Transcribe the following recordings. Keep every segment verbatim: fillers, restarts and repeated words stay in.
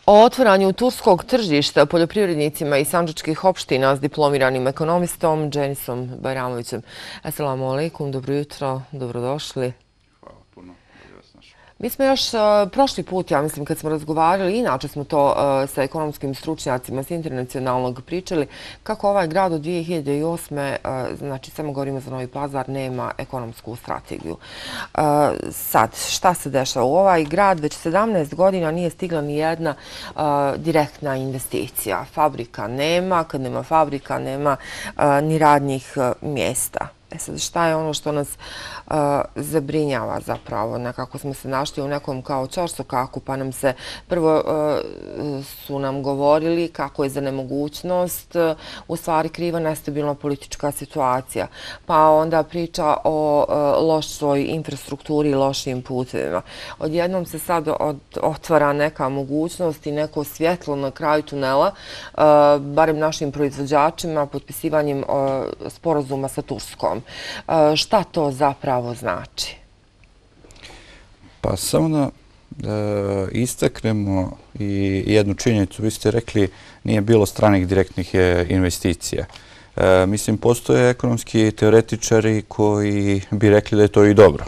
O otvaranju turskog tržišta poljoprivrednicima iz sandžačkih opština s diplomiranim ekonomistom Dženisom Bajramovićem. Assalamu alaikum, dobro jutro, dobrodošli. Hvala puno, bolje vas našao. Mi smo još prošli put, ja mislim, kad smo razgovarali, inače smo to sa ekonomskim stručnjacima s internacionalnog pričali, kako ovaj grad od dvije hiljade osme. znači samo govorimo za Novi Pazar, nema ekonomsku strategiju. Sad, šta se dešava? U ovaj grad već sedamnaest godina nije stigla ni jedna direktna investicija. Fabrika nema, kad nema fabrika nema ni radnih mjesta. E sad, šta je ono što nas zabrinjava zapravo? Nekako smo se našli u nekom kao ćorsokaku, pa nam se prvo su nam govorili kako je za nemogućnost u stvari kriva nestabilna politička situacija. Pa onda priča o lošoj infrastrukturi i lošim putevima. Odjednom se sad otvara neka mogućnost i neko svjetlo na kraju tunela, barem našim proizvođačima, potpisivanjem sporazuma sa Turskom. Šta to zapravo znači? Pa samo da istaknemo i jednu činjenicu. Vi ste rekli nije bilo stranih direktnih investicija. Mislim, postoje ekonomski teoretičari koji bi rekli da je to i dobro.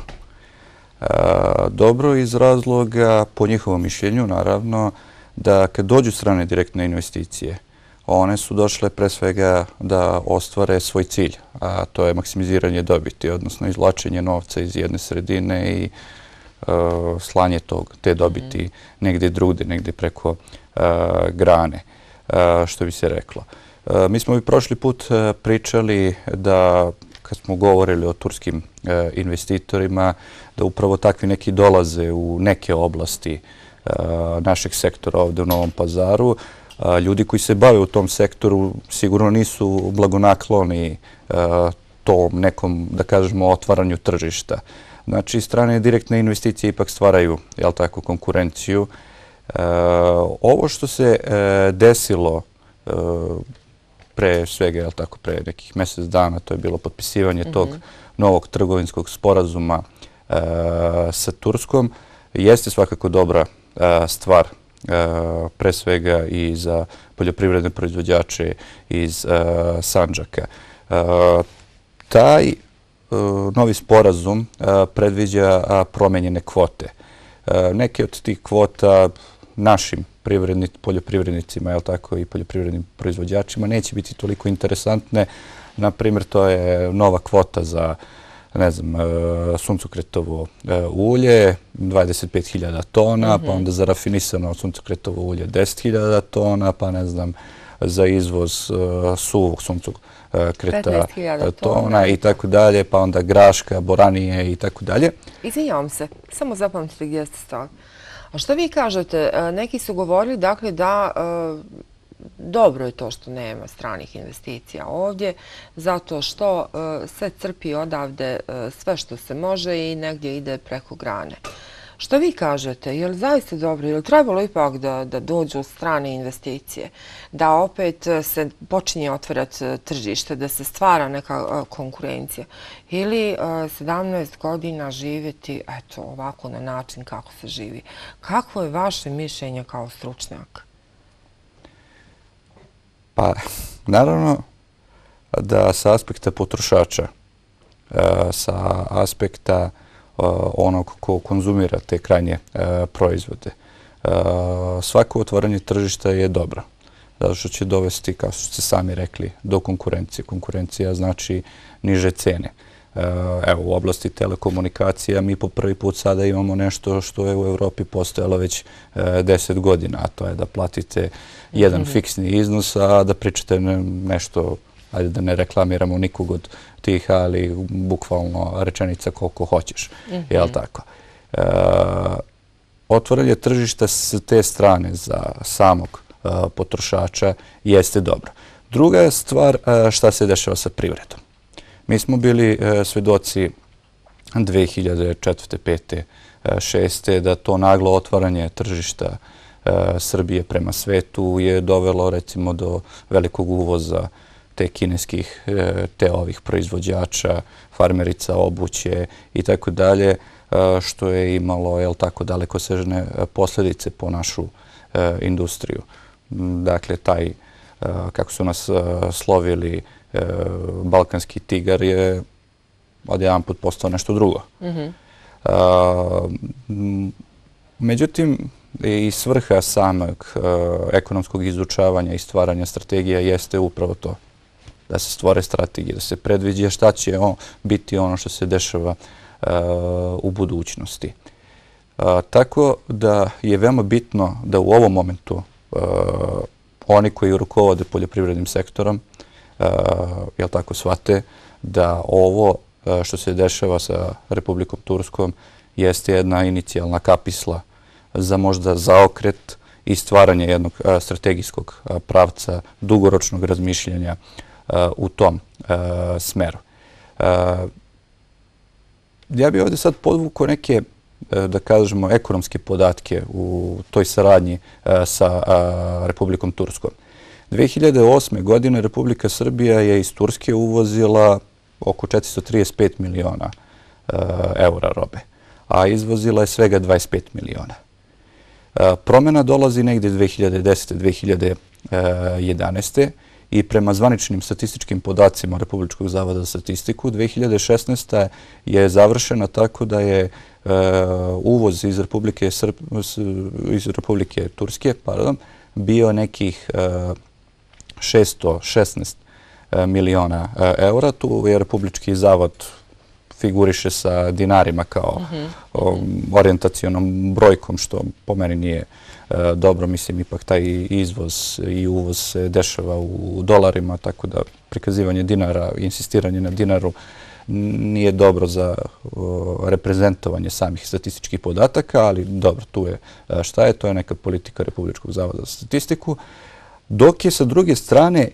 Dobro iz razloga, po njihovom mišljenju, naravno, da kad dođu strane direktne investicije, one su došle pre svega da ostvare svoj cilj, a to je maksimiziranje dobiti, odnosno izvlačenje novca iz jedne sredine i slanje te dobiti negdje drugdje, negdje preko grane, što bi se reklo. Mi smo i prošli put pričali da, kad smo govorili o turskim investitorima, da upravo takvi neki dolaze u neke oblasti našeg sektora ovdje u Novom Pazaru. Ljudi koji se bave u tom sektoru sigurno nisu blagonakloni tom nekom, da kažemo, otvaranju tržišta. Znači, strane direktne investicije ipak stvaraju, jel tako, konkurenciju. Ovo što se desilo pre svega, jel tako, pre nekih mjesec dana, to je bilo potpisivanje tog novog trgovinskog sporazuma sa Turskom, jeste svakako dobra stvar, pre svega i za poljoprivredne proizvođače iz Sandžaka. Taj novi sporazum predviđa promenjene kvote. Neke od tih kvota našim poljoprivrednicima, jel tako, i poljoprivrednim proizvođačima neće biti toliko interesantne. Naprimjer, to je nova kvota za ne znam, suncokretovo ulje, dvadeset pet hiljada tona, pa onda za rafinisano suncokretovo ulje deset hiljada tona, pa ne znam, za izvoz suvog suncokreta tona i tako dalje, pa onda graška, boranije i tako dalje. Izvinjavam se, samo zapamtite gdje ste stali. A što vi kažete? Neki su govorili, dakle, da dobro je to što nema stranih investicija ovdje, zato što se crpi odavde sve što se može i negdje ide preko grane. Što vi kažete? Je li zaista dobro? Je li trebalo ipak da dođu strane investicije? Da opet se počinje otvarati tržište, da se stvara neka konkurencija? Ili sedamnaest godina živjeti eto ovako na način kako se živi? Kako je vaše mišljenje kao stručnjak? Pa, naravno da sa aspekta potrošača, sa aspekta onog ko konzumira te krajnje proizvode, svako otvaranje tržišta je dobro. Zato što će dovesti, kao što ste sami rekli, do konkurencije. Konkurencija znači niže cene. Evo, u oblasti telekomunikacija mi po prvi put sada imamo nešto što je u Evropi postojalo već deset godina, a to je da platite jedan fiksni iznos, a da pričate nešto, ajde da ne reklamiramo nikog od tih, ali bukvalno rečenica koliko hoćeš. Jel' tako? Otvaranje tržišta s te strane za samog potrošača jeste dobro. Druga je stvar šta se dešava sa privredom. Mi smo bili svedoci dve hiljade četvrte, pete, šeste da to naglo otvaranje tržišta Srbije prema svetu je dovelo recimo do velikog uvoza te kineskih, te ovih proizvođača, farmerica, obuće i tako dalje, što je imalo, jel tako, dalekosežne posljedice po našu industriju. Dakle, taj, kako su nas slovili, balkanski tigar je odjedan put postao nešto drugo. Međutim, i svrha samog ekonomskog izučavanja i stvaranja strategija jeste upravo to. Da se stvore strategije, da se predviđe šta će biti ono što se dešava u budućnosti. Tako da je veoma bitno da u ovom momentu oni koji rukovode poljoprivrednim sektorom, jel tako, shvate da ovo što se dešava sa Republikom Turskom jeste jedna inicijalna kapisla za možda zaokret i stvaranje jednog strategijskog pravca, dugoročnog razmišljanja u tom smeru. Ja bih ovdje sad podvukao neke, da kažemo, ekonomske podatke u toj saradnji sa Republikom Turskom. dve hiljade osme. godine Republika Srbija je iz Turske uvozila oko četiristo trideset pet miliona eura robe, a izvozila je svega dvadeset pet miliona. Promjena dolazi negdje dve hiljade desete. do dve hiljade jedanaeste. i prema zvaničnim statističkim podacima Republičkog zavoda za statistiku dve hiljade šesnaeste. je završena tako da je uvoz iz Republike, iz Republike Turske pardon, bio nekih šesto šesnaest miliona eura. Tu je Republički zavod figuriše sa dinarima kao orijentacionom brojkom, što po meni nije dobro. Mislim, ipak taj izvoz i uvoz se dešava u dolarima, tako da prikazivanje dinara, insistiranje na dinaru nije dobro za reprezentovanje samih statističkih podataka, ali dobro, tu je šta je, to je neka politika Republičkog zavoda za statistiku. Dok je sa druge strane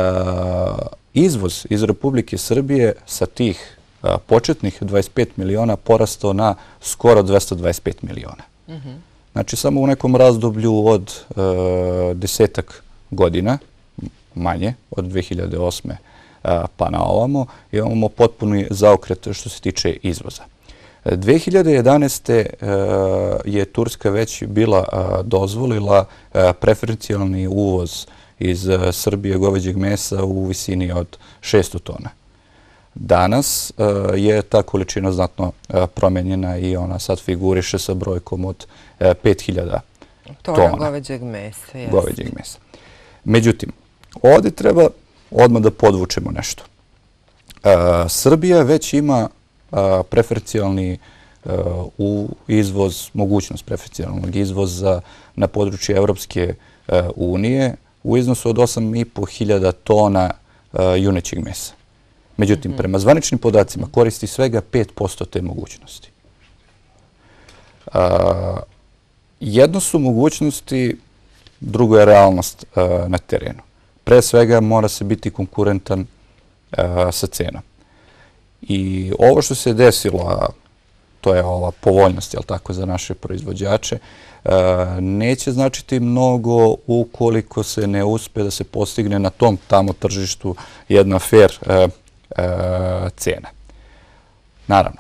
izvoz iz Republike Srbije sa tih početnih dvadeset pet miliona porastao na skoro dvesta dvadeset pet miliona. Znači, samo u nekom razdoblju od desetak godina, manje, od dve hiljade osme. pa na ovamo, imamo potpuni zaokret što se tiče izvoza. dve hiljade jedanaeste. je Turska već bila dozvolila preferencijalni uvoz iz Srbije goveđeg mesa u visini od šesto tona. Danas je ta količina znatno promenjena i ona sad figuriše sa brojkom od pet hiljada tona goveđeg mesa. goveđeg mesa. Međutim, ovdje treba odmah da podvučemo nešto. Srbija već ima preferencijalni izvoz, mogućnost preferencijalnog izvoza na području Evropske unije u iznosu od osam i po hiljada tona junećeg mesa. Međutim, prema zvaničnim podacima koristi svega pet posto te mogućnosti. Jedno su mogućnosti, drugo je realnost na terenu. Pre svega mora se biti konkurentan sa cenom. I ovo što se desilo, to je ova povoljnost, jel tako, za naše proizvođače, neće značiti mnogo ukoliko se ne uspe da se postigne na tom tamo tržištu jedna fair cena. Naravno,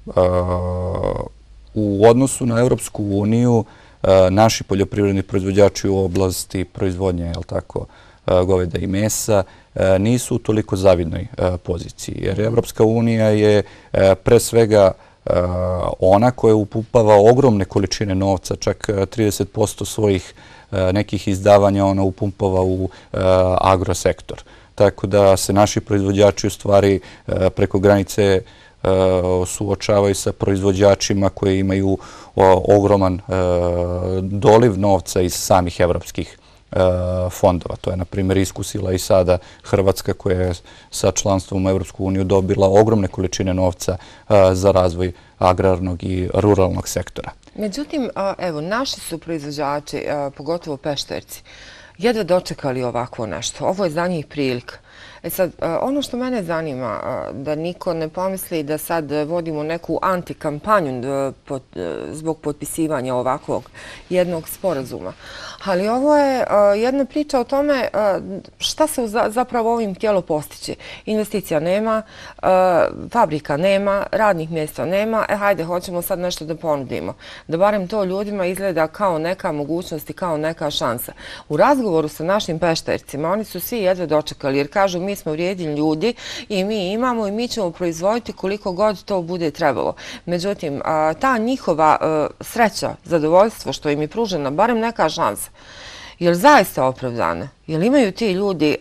u odnosu na Evropsku uniju, naši poljoprivredni proizvođači u oblasti proizvodnje, jel tako, goveda i mesa, nisu u toliko zavidnoj poziciji. Jer Evropska unija je pre svega ona koja upumpava ogromne količine novca, čak trideset posto svojih nekih izdavanja ona upumpava u agrosektor. Tako da se naši proizvođači u stvari preko granice suočavaju sa proizvođačima koji imaju ogroman doliv novca iz samih evropskih fondova. To je, na primjer, iskusila i sada Hrvatska koja je sa članstvom u Evropsku uniju dobila ogromne količine novca za razvoj agrarnog i ruralnog sektora. Međutim, evo, naši su proizvođači, pogotovo Pešterci, jedva dočekali ovako nešto. Ovo je za njih prilika. E sad, ono što mene zanima, da niko ne pomisli da sad vodimo neku antikampanju zbog potpisivanja ovakvog jednog sporazuma. Ali ovo je jedna priča o tome šta se zapravo ovim htjelo postići. Investicija nema, fabrika nema, radnih mjesta nema. E, hajde, hoćemo sad nešto da ponudimo. Da barem to ljudima izgleda kao neka mogućnost i kao neka šansa. U razgovoru sa našim Peštercima, oni su svi jedva dočekali jer kažu mi smo vrijedni ljudi i mi imamo i mi ćemo proizvoditi koliko god to bude trebalo. Međutim, ta njihova sreća, zadovoljstvo što im je pružena, barem neka šansa, je li zaista opravdana? Je li imaju ti ljudi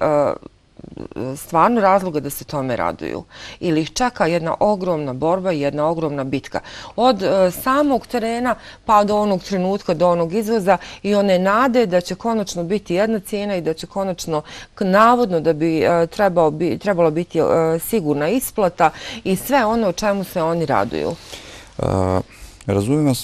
stvarno razloga da se tome raduju? Ili ih čeka jedna ogromna borba i jedna ogromna bitka? Od samog terena pa do onog trenutka, do onog izvoza i one nade da će konačno biti jedna cijena i da će konačno, navodno da bi trebalo biti sigurna isplata i sve ono o čemu se oni raduju. Razumijem vas.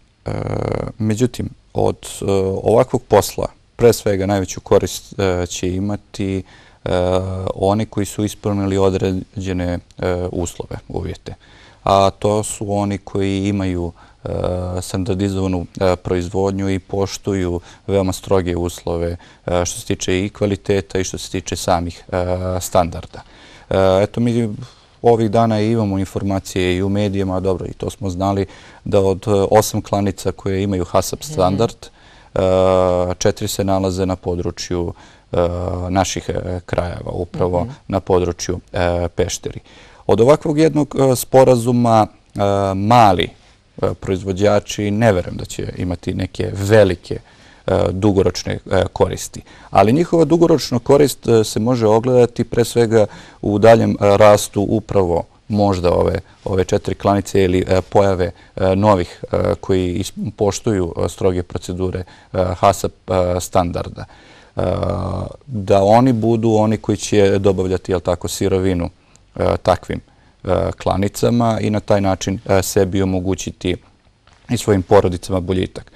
Međutim, od ovakvog posla pre svega najveću korist će imati oni koji su ispunili određene uslove, uvjete. A to su oni koji imaju standardizovanu proizvodnju i poštuju veoma stroge uslove što se tiče i kvaliteta i što se tiče samih standarda. Eto, mi ovih dana imamo informacije i u medijima, dobro, i to smo znali, da od osam klanica koje imaju HACCP standard, četiri se nalaze na području naših krajeva, upravo na području Pešteri. Od ovakvog jednog sporazuma mali proizvođači ne verujem da će imati neke velike dugoročne koristi. Ali njihova dugoročna korist se može ogledati pre svega u daljem rastu upravo možda ove četiri klanice ili pojave novih koji poštuju stroge procedure HACCP standarda. Da oni budu oni koji će dobavljati sirovinu takvim klanicama i na taj način sebi omogućiti i svojim porodicama boljitak.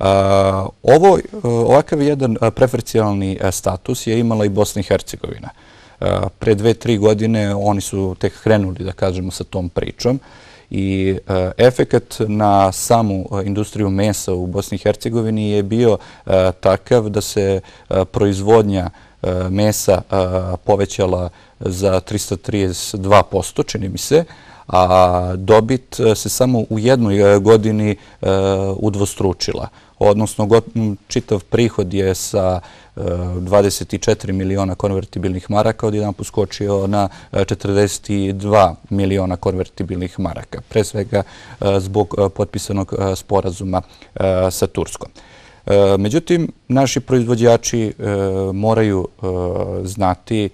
Ovakav jedan preferencijalni status je imala i Bosna i Hercegovina. Pre dve, tri godine oni su tek krenuli, da kažemo, sa tom pričom i efekat na samu industriju mesa u Bosni i Hercegovini je bio takav da se proizvodnja mesa povećala za trista trideset dva posto, čini mi se, a dobit se samo u jednoj godini udvostručila. Odnosno, čitav prihod je sa dvadeset četiri miliona konvertibilnih maraka odjedan poskočio na četrdeset dva miliona konvertibilnih maraka. Pre svega zbog potpisanog sporazuma sa Turskom. Međutim, naši proizvođači moraju znati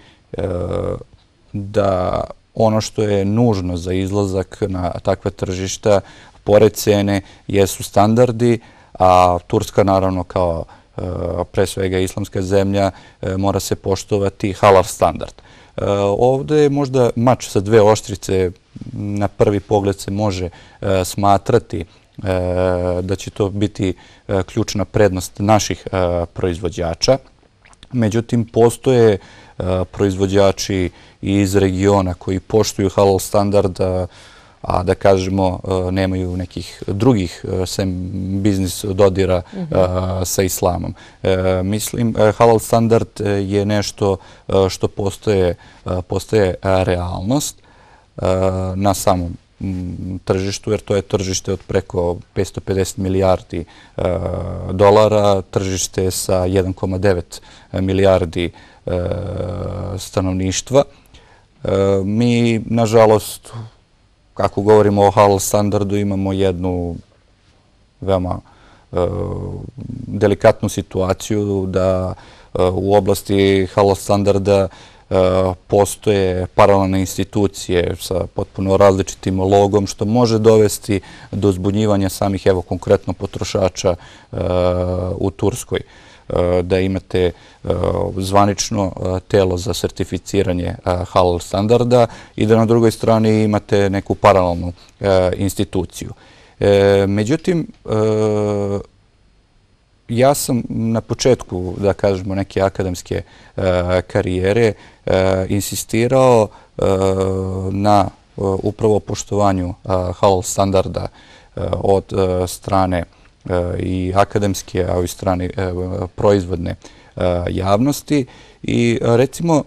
da ono što je nužno za izlazak na takva tržišta, pored cene, jesu standardi, a Turska, naravno, kao pre svega islamska zemlja, mora se poštovati halal standard. Ovdje je možda mač sa dve oštrice, na prvi pogled se može smatrati da će to biti ključna prednost naših proizvođača. Međutim, postoje proizvođači iz regiona koji poštuju halal standard, a da kažemo nemaju nekih drugih sem biznis dodira sa islamom. Mislim, halal standard je nešto što postoje realnost na samom tržištu, jer to je tržište od preko petsto pedeset milijardi dolara, tržište sa jedan zarez devet milijardi stanovništva. Mi, nažalost, kako govorimo o halal standardu, imamo jednu veoma delikatnu situaciju da u oblasti halal standarda postoje paralelne institucije sa potpuno različitim logom, što može dovesti do zbunjivanja samih, evo, konkretno potrošača u Turskoj. Da imate zvanično telo za sertificiranje halal standarda i da na drugoj strani imate neku paralelnu instituciju. Međutim, ja sam na početku, da kažemo, neke akademske karijere insistirao na upravo poštovanju halal standarda od strane i akademske, a i strane proizvodne javnosti. I recimo,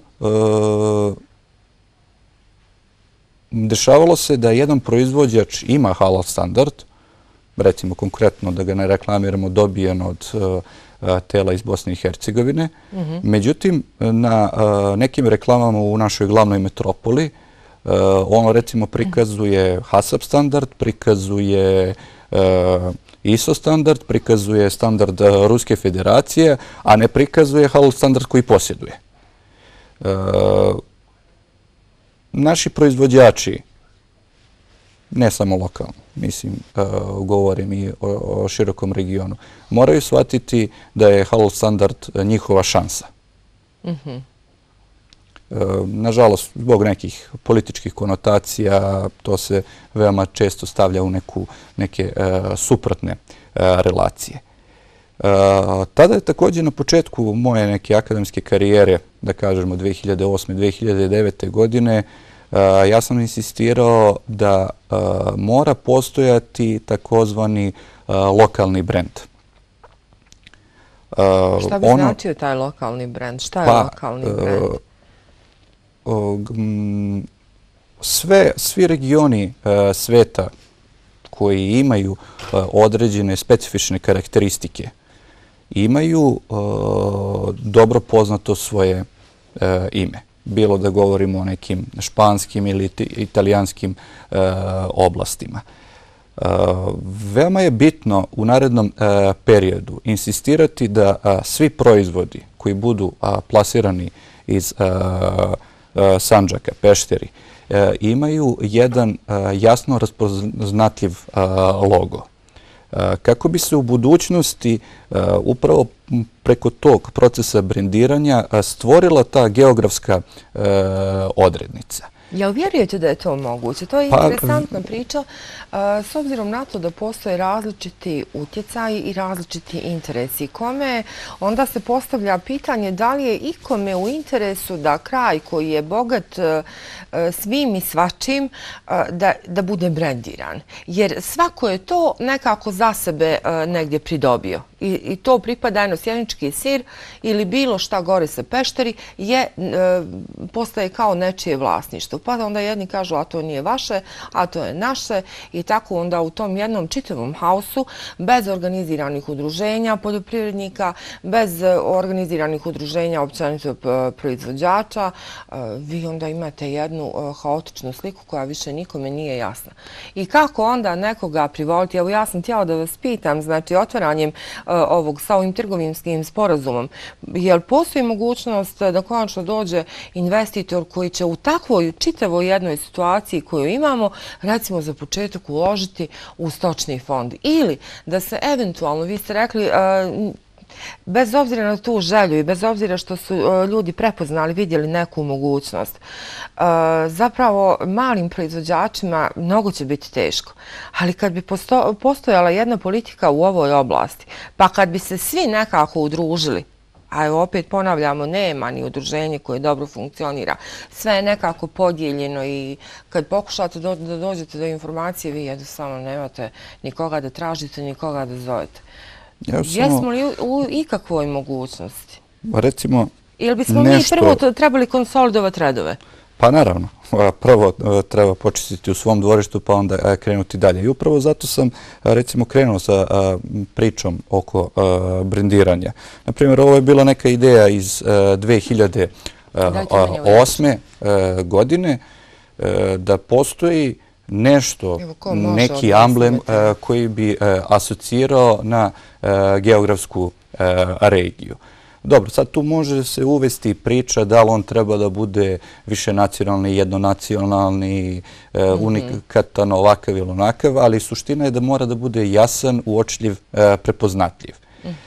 dešavalo se da jedan proizvođač ima halal standard, recimo konkretno da ga ne reklamiramo, dobijen od tela iz Bosne i Hercegovine. Međutim, na nekim reklamama u našoj glavnoj metropoli ono recimo prikazuje HACCP standard, prikazuje I S O standard, prikazuje standard Ruske federacije, a ne prikazuje halal standard koji posjeduje. Naši proizvođači, ne samo lokalno, mislim, govorim i o širokom regionu, moraju shvatiti da je halal standard njihova šansa. Nažalost, zbog nekih političkih konotacija, to se veoma često stavlja u neke suprotne relacije. Tada je također na početku moje neke akademske karijere, da kažemo dve hiljade osme. do dve hiljade devete. godine, ja sam insistirao da mora postojati takozvani lokalni brend. Šta bi značio taj lokalni brend? Šta je lokalni brend? Svi regioni sveta koji imaju određene specifične karakteristike imaju dobro poznato svoje ime. Bilo da govorimo o nekim španskim ili italijanskim oblastima. Veoma je bitno u narednom periodu insistirati da svi proizvodi koji budu plasirani iz Sandžaka, Pešteri, imaju jedan jasno raspoznatljiv logo. Kako bi se u budućnosti upravo preko tog procesa brendiranja stvorila ta geografska odrednica. Jel vjerujete da je to moguće? To je interesantna priča s obzirom na to da postoje različiti utjecaji i različiti interesi. Kome onda se postavlja pitanje da li je ikome u interesu da kraj koji je bogat svim i svačim da bude brendiran. Jer svako je to nekako za sebe negdje pridobio. I to pripada jedno sjenički sir ili bilo šta gore sa Pešteri postaje kao nečije vlasništvo. Pa onda jedni kažu a to nije vaše, a to je naše i tako onda u tom jednom čitavom haosu bez organiziranih udruženja poljoprivrednika, bez organiziranih udruženja općenito proizvođača, vi onda imate jednu haotičnu sliku koja više nikome nije jasna. I kako onda nekoga privoliti? Evo ja sam htjela da vas pitam, znači otvaranjem ovog sa ovim trgovinskim sporazumom, jer postoji mogućnost da konačno dođe investitor koji će u takvoj čitavoj jednoj situaciji koju imamo, recimo za početak uložiti u stočni fond. Ili da se eventualno, vi ste rekli, bez obzira na tu želju i bez obzira što su ljudi prepoznali, vidjeli neku mogućnost, zapravo malim proizvođačima mnogo će biti teško. Ali kad bi postojala jedna politika u ovoj oblasti, pa kad bi se svi nekako udružili, a evo opet ponavljamo, nema ni udruženje koje dobro funkcionira. Sve je nekako podijeljeno i kad pokušate da dođete do informacije, vi jednostavno nemate nikoga da tražite, nikoga da zovete. Jesmo li u ikakvoj mogućnosti? Recimo, ili bismo mi prvo trebali konsolidovati redove? Pa naravno. Prvo treba počistiti u svom dvorištu pa onda krenuti dalje. I upravo zato sam recimo krenuo sa pričom oko brendiranja. Naprimjer, ovo je bila neka ideja iz dve hiljade osme. godine da postoji nešto, neki amblem koji bi asocirao na geografsku regiju. Dobro, sad tu može se uvesti priča da li on treba da bude više nacionalni, jednonacionalni, unikatan, ovakav ili onakav, ali suština je da mora da bude jasan, uočljiv, prepoznatljiv.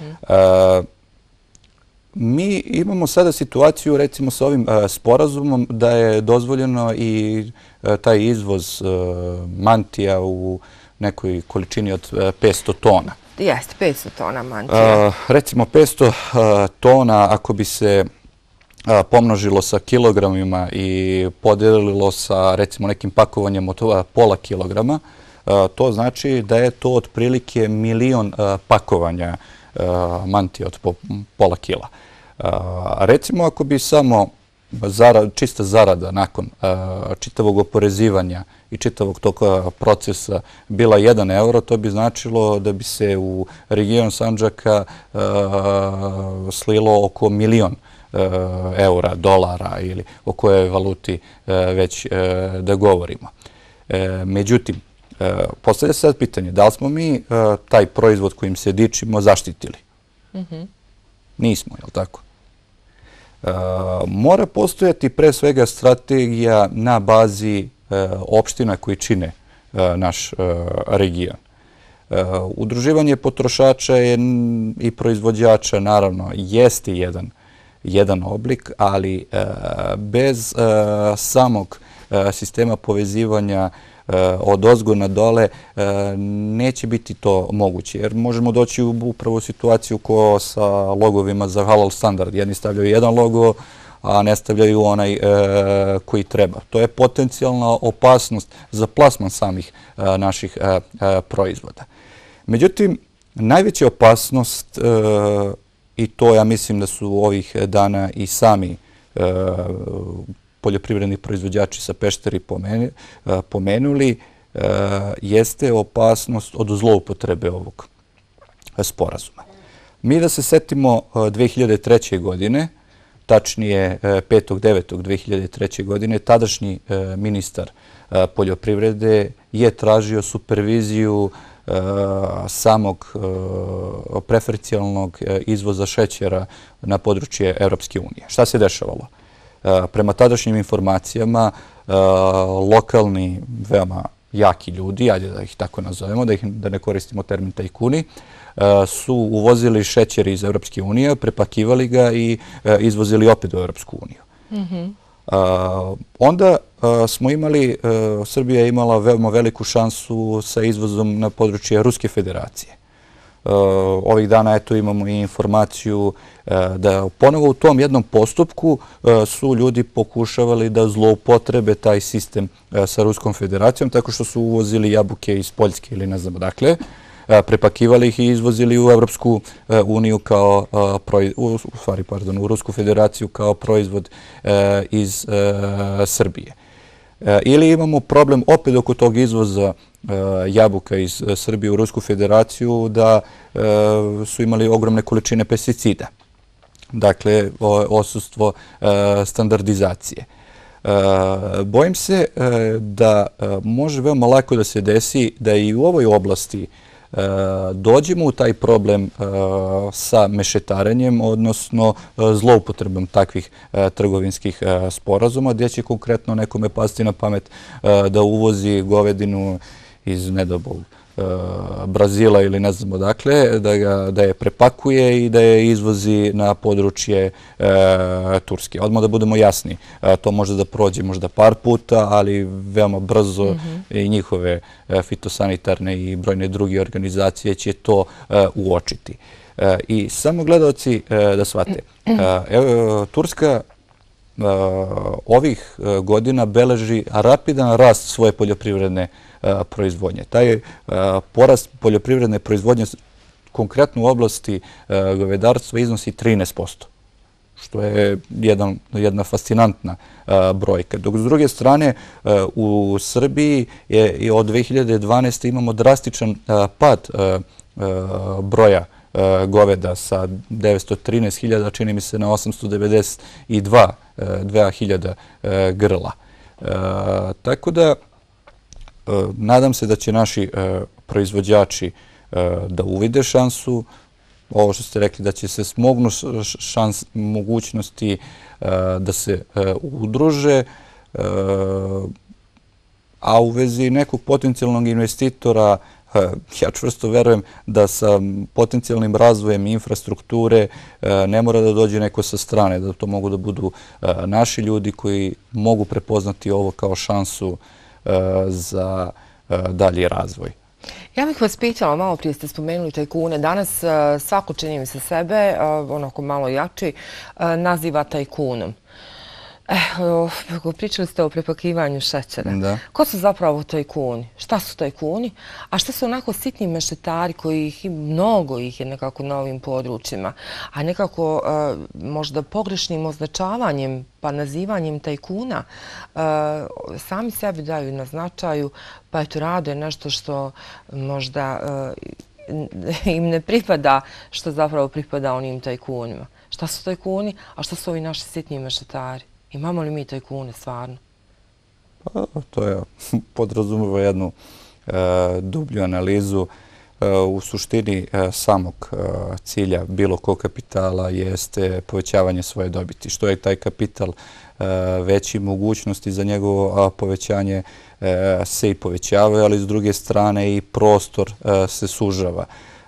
Mi imamo sada situaciju, recimo sa ovim sporazumom, da je dozvoljeno i taj izvoz mantija u nekoj količini od petsto tona. Jeste, petsto tona mantija. Recimo petsto tona, ako bi se pomnožilo sa kilogramima i podelilo sa recimo nekim pakovanjem od pola kilograma, to znači da je to otprilike milion pakovanja mantije od pola kila. Recimo ako bi samo čista zarada nakon čitavog oporezivanja i čitavog tog procesa bila jedan euro, to bi značilo da bi se u region Sandžaka slilo oko milion eura, dolara ili o kojoj valuti već da govorimo. Međutim, postavlja se sad pitanje, da li smo mi taj proizvod kojim se dičimo zaštitili? Nismo, je li tako? Mora postojati pre svega strategija na bazi opština koji čine naš region. Udruživanje potrošača i proizvođača naravno jeste jedan jedan oblik, ali bez samog sistema povezivanja od ozgo na dole neće biti to moguće, jer možemo doći upravo u situaciju kao sa logovima za halal standard. Jedni stavljaju jedan logo, a ne stavljaju onaj koji treba. To je potencijalna opasnost za plasman samih naših proizvoda. Međutim, najveća opasnost, i to ja mislim da su ovih dana i sami poljoprivredni proizvođači sa Pešteri pomenuli, jeste opasnost od zloupotrebe ovog sporazuma. Mi da se setimo dve hiljade treće. godine, tačnije petog devetog dve hiljade treće. godine, tadašnji ministar poljoprivrede je tražio superviziju samog preferencijalnog izvoza šećera na područje Evropske unije. Šta se dešavalo? Prema tadašnjim informacijama, lokalni, veoma jaki ljudi, ajde da ih tako nazovemo, da ne koristimo termin tajkuni, su uvozili šećer iz Evropske unije, prepakivali ga i izvozili opet u Evropsku uniju. Onda smo imali, Srbija je imala veoma veliku šansu sa izvozom na područje Ruske federacije. Ovih dana eto imamo i informaciju da ponovo u tom jednom postupku su ljudi pokušavali da zloupotrebe taj sistem sa Ruskom federacijom tako što su uvozili jabuke iz Poljske ili ne znam odakle, prepakivali ih i izvozili u Evropsku uniju kao, u stvari, pardon, u Rusku federaciju kao proizvod iz Srbije. Ili imamo problem opet oko tog izvoza jabuka iz Srbije u Rusku federaciju da su imali ogromne količine pesticida. Dakle, odsustvo standardizacije. Bojim se da može veoma lako da se desi da i u ovoj oblasti dođemo u taj problem sa mešetarenjem, odnosno zloupotrebom takvih trgovinskih sporazuma, gdje će konkretno nekome pasti na pamet da uvozi govedinu iz, ne dao Bog, Brazila ili ne znam odakle, da je prepakuje i da je izvozi na područje Turske. Odmah da budemo jasni, to može da prođe možda par puta, ali veoma brzo i njihove fitosanitarne i brojne druge organizacije će to uočiti. I samo gledalci da shvate, Turska ovih godina beleži rapidan rast svoje poljoprivredne proizvodnje. Taj porast poljoprivredne proizvodnje konkretno u oblasti govedarstva iznosi trinaest posto, što je jedna fascinantna brojka. Dok s druge strane u Srbiji od dve hiljade dvanaeste. imamo drastičan pad broja goveda sa devetsto trinaest hiljada, čini mi se, na osamsto devedeset dva hiljada grla. Tako da nadam se da će naši proizvođači da uvide šansu, ovo što ste rekli, da će se smognu mogućnosti da se udruže, a u vezi nekog potencijalnog investitora ja čvrsto verujem da sa potencijalnim razvojem infrastrukture ne mora da dođe neko sa strane, da to mogu da budu naši ljudi koji mogu prepoznati ovo kao šansu za dalji razvoj. Ja bih vas pitala, malo prije ste spomenuli tajkune, danas svako, čini mi se, sebe, onako malo jači, naziva tajkunom. Pričali ste o prepakivanju šećera. Ko su zapravo tajkuni? Šta su tajkuni? A šta su onako sitni mešetari koji ih, mnogo ih je nekako na ovim područjima, a nekako možda pogrešnim označavanjem pa nazivanjem tajkuna sami sebi daju na značaju, pa eto rade nešto što možda im ne pripada, što zapravo pripada onim tajkunima. Šta su tajkuni, a šta su ovi naši sitni mešetari? Imamo li mi tajkune stvarno? To je podrazumeva jednu dublju analizu. U suštini samog cilja bilo kog kapitala jeste povećavanje svoje dobiti. Što je taj kapital veći, mogućnosti za njegovo povećanje se i povećavaju, ali s druge strane i prostor se sužava.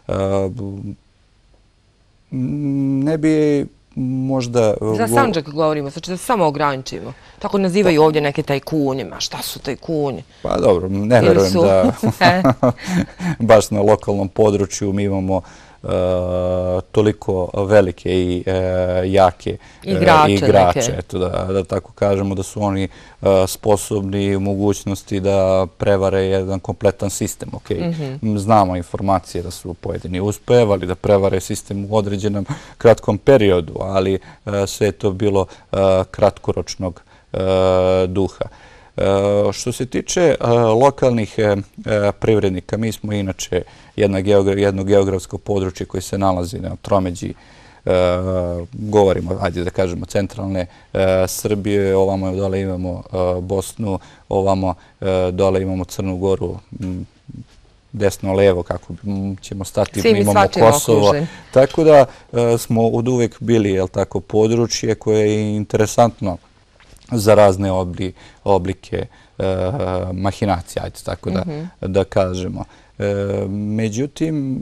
Ne bi možda... Za Sandžak govorimo, znači da se samo ograničimo. Tako nazivaju ovdje neke tajkunima. Šta su tajkuni? Pa dobro, ne verujem da baš na lokalnom području mi imamo toliko velike i jake igrače. Da tako kažemo da su oni sposobni u mogućnosti da prevare jedan kompletan sistem. Znamo informacije da su pojedini uspevali da prevare sistem u određenom kratkom periodu, ali sve je to bilo kratkoročnog duha. Što se tiče lokalnih privrednika, mi smo inače jedno geografsko područje koje se nalazi na tromeđi, govorimo, ajde da kažemo, centralne Srbije, ovamo dole imamo Bosnu, ovamo dole imamo Crnu Goru, desno-levo, kako ćemo stati, imamo Kosovo. Tako da smo od uvek bili područje koje je interesantno za razne oblike mahinacija, ajde tako da kažemo. Međutim,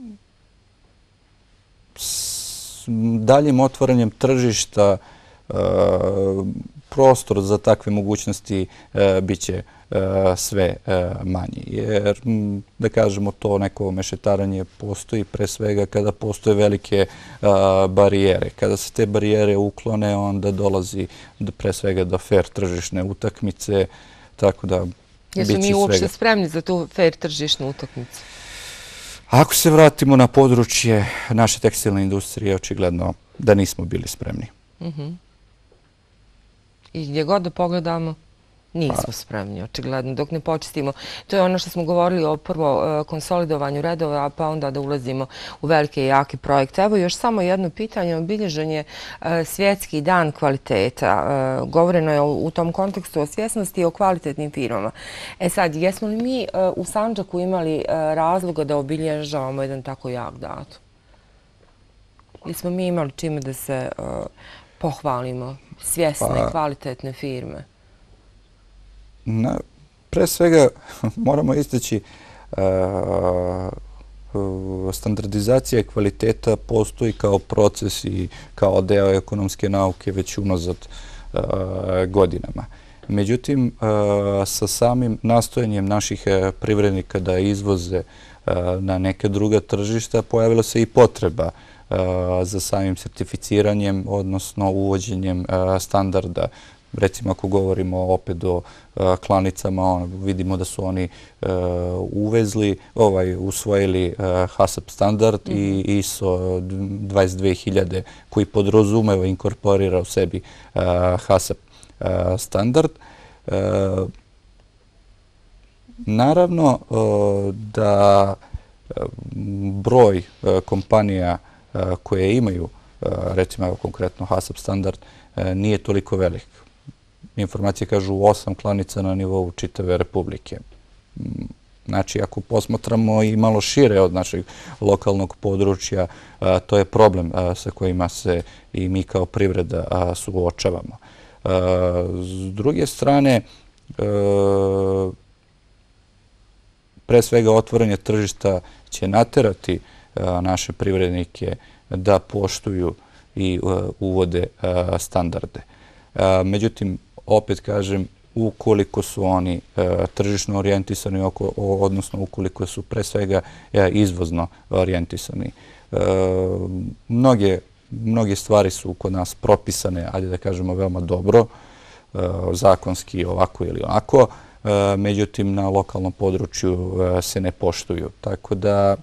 s daljim otvaranjem tržišta prostor za takve mogućnosti bit će sve manji. Jer, da kažemo, to neko mešetaranje postoji pre svega kada postoje velike barijere. Kada se te barijere uklone, onda dolazi pre svega do fair tržišne utakmice, tako da bit će svega. Jesu mi uopšte spremni za tu fair tržišnu utakmicu? Ako se vratimo na područje naše tekstilne industrije, očigledno da nismo bili spremni. I gdje god da pogledamo, nismo spremni, očigledno, dok ne počistimo. To je ono što smo govorili o prvo konsolidovanju redova, pa onda da ulazimo u velike i jake projekte. Evo još samo jedno pitanje, obilježen je svjetski dan kvaliteta. Govoreno je u tom kontekstu o svjesnosti i o kvalitetnim firmama. E sad, jesmo li mi u Sandžaku imali razloga da obilježavamo jedan tako jak datum? Jesmo mi imali čime da se pohvalimo svjesne, kvalitetne firme? Pre svega moramo istaći standardizacija kvaliteta postoji kao proces i kao deo ekonomske nauke već unazad godinama. Međutim, sa samim nastojanjem naših privrednika da izvoze na neke druga tržišta pojavila se i potreba za samim sertificiranjem, odnosno uvođenjem standarda. Recimo, ako govorimo opet o klanicama, vidimo da su oni uvezli, usvojili HACCP standard i I S O dvadeset dve hiljade koji podrazumeva, inkorporira u sebi HACCP standard. Naravno da broj kompanija koje imaju, recimo konkretno HACCP standard, nije toliko velik. Informacije kažu osam klanica na nivou čitave Republike. Znači, ako posmatramo i malo šire od našeg lokalnog područja, to je problem sa kojima se i mi kao privreda suočavamo. S druge strane, pre svega otvaranje tržišta će naterati naše privrednike da poštuju i uvode standarde. Međutim, opet kažem, ukoliko su oni tržišno orijentisani, odnosno ukoliko su pre svega izvozno orijentisani. Mnoge Mnoge stvari su kod nas propisane, ajde da kažemo, veoma dobro, zakonski ovako ili onako, međutim na lokalnom području se ne poštuju. Tako da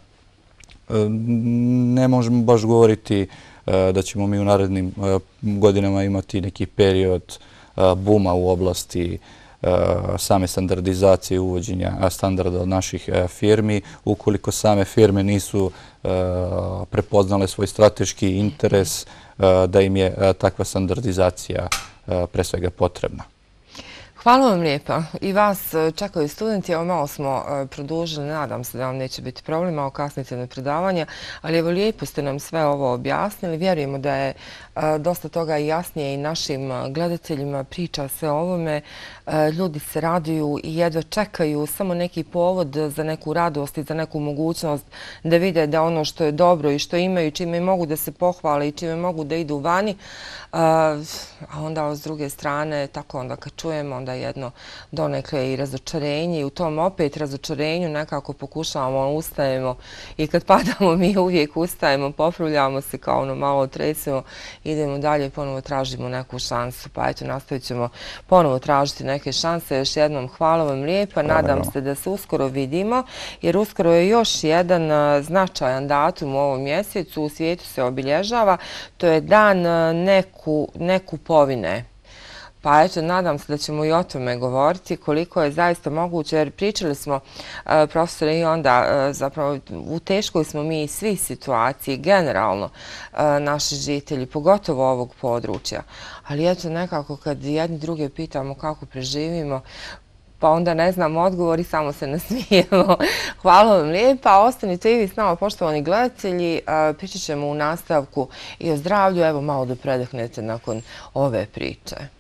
ne možemo baš govoriti da ćemo mi u narednim godinama imati neki period buma u oblasti same standardizacije i uvođenja standarda od naših firmi, ukoliko same firme nisu prepoznale svoj strateški interes da im je takva standardizacija pre svega potrebna. Hvala vam lijepa. I vas čekaju studenti. Evo malo smo produžili, nadam se da vam neće biti problema o kasnite predavanja, ali evo lijepo ste nam sve ovo objasnili. Vjerujemo da je dosta toga jasnije i našim gledateljima, priča se o ovome. Ljudi se raduju i jedva čekaju samo neki povod za neku radost i za neku mogućnost da vide da ono što je dobro i što imaju, čime mogu da se pohvale i čime mogu da idu vani, a onda s druge strane, tako onda kad čujemo, onda jedno donekle i razočarenje i u tom opet razočarenju nekako pokušavamo, ustajemo i kad padamo mi uvijek ustajemo, pofruljamo se kao ono malo tresemo, idemo dalje, ponovo tražimo neku šansu, pa eto nastavit ćemo ponovo tražiti neke šanse. Još jednom hvala vam lijepa, nadam se da se uskoro vidimo, jer uskoro je još jedan značajan datum u ovom mjesecu, u svijetu se obilježava, to je dan neku, nekupovine. Pa eto, nadam se da ćemo i o tome govoriti koliko je zaista moguće, jer pričali smo, profesore, i onda zapravo u teškoj smo mi svi situaciji, generalno naši žitelji, pogotovo ovog područja. Ali eto, nekako kad jedni druge pitamo kako preživimo, pa onda ne znam odgovor i samo se nasmijemo. Hvala vam lijepa. Ostanite i vi s nama, poštovani gledatelji. Pričat ćemo u nastavku i o zdravlju. Evo malo da predahnete nakon ove priče.